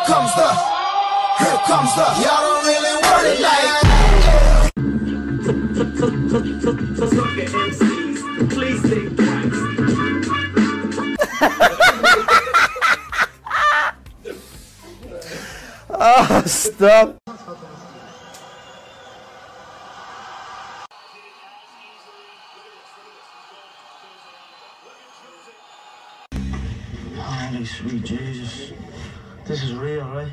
Here comes the, y'all don't really want it like please think twice. Oh, stop. Holy sweet Jesus. This is real, right?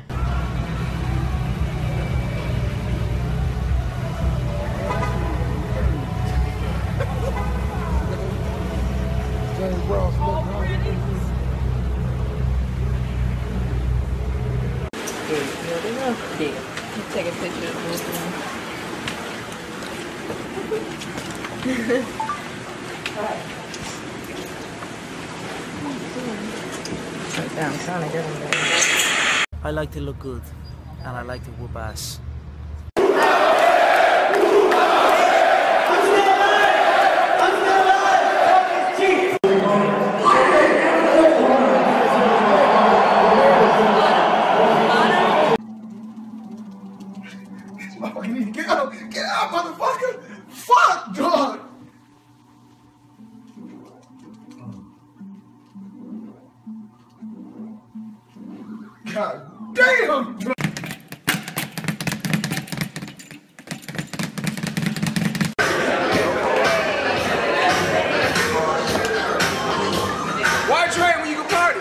Take a picture of this one. Right down, trying to get him there. I like to look good, and I like to whoop ass. Get out, motherfucker! Fuck, dog! God damn! Why train when you can party?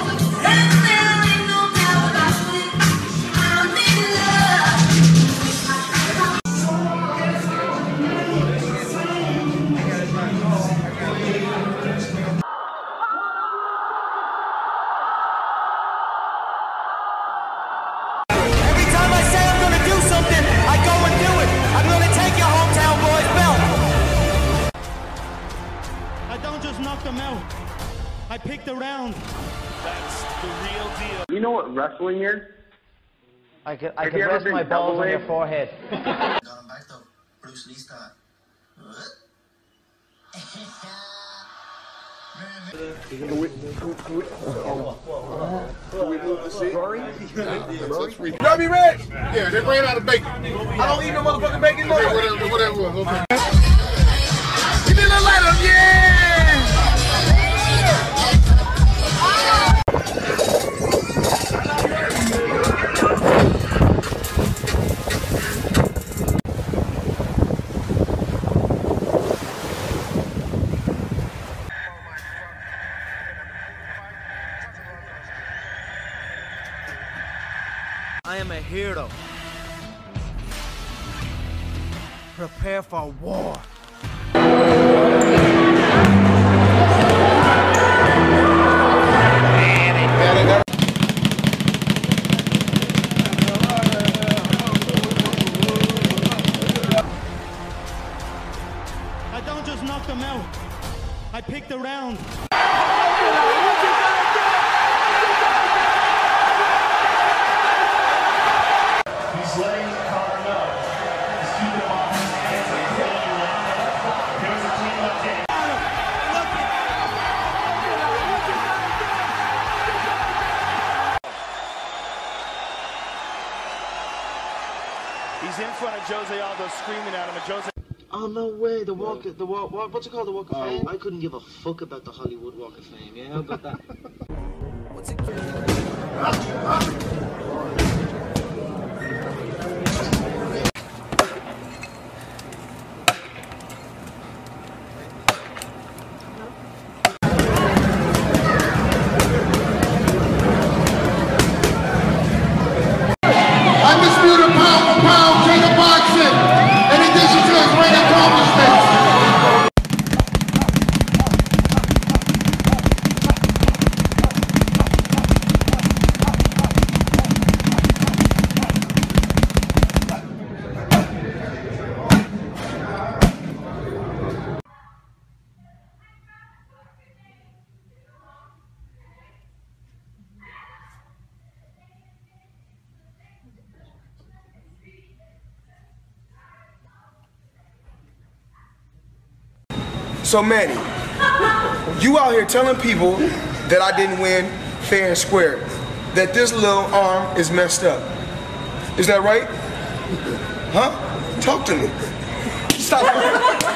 Knocked them out. I picked a round. That's the real deal. You know what wrestling is? I could rest my balls on your forehead. Going back to Bruce Lee style. Derby Red? Yeah, they ran out of bacon. I don't eat no motherfucking bacon. Okay, whatever. Okay. Give me a little light up, yeah! I am a hero. Prepare for war. I don't just knock them out. I picked a round. He's letting Connor know. He's keeping him off his hands and clean right now. Here's a clean left hand. He's in front of Jose Aldo screaming at him, and Jose... Oh, no way. The walk, what's it called? The Walk of Fame? I couldn't give a fuck about the Hollywood Walk of Fame. Yeah, how about that? What's it called? Undisputed pound for pound king of boxing, in addition to his ring accomplishments. So Manny, you out here telling people that I didn't win fair and square. that this little arm is messed up. Is that right? Huh? Talk to me. Stop.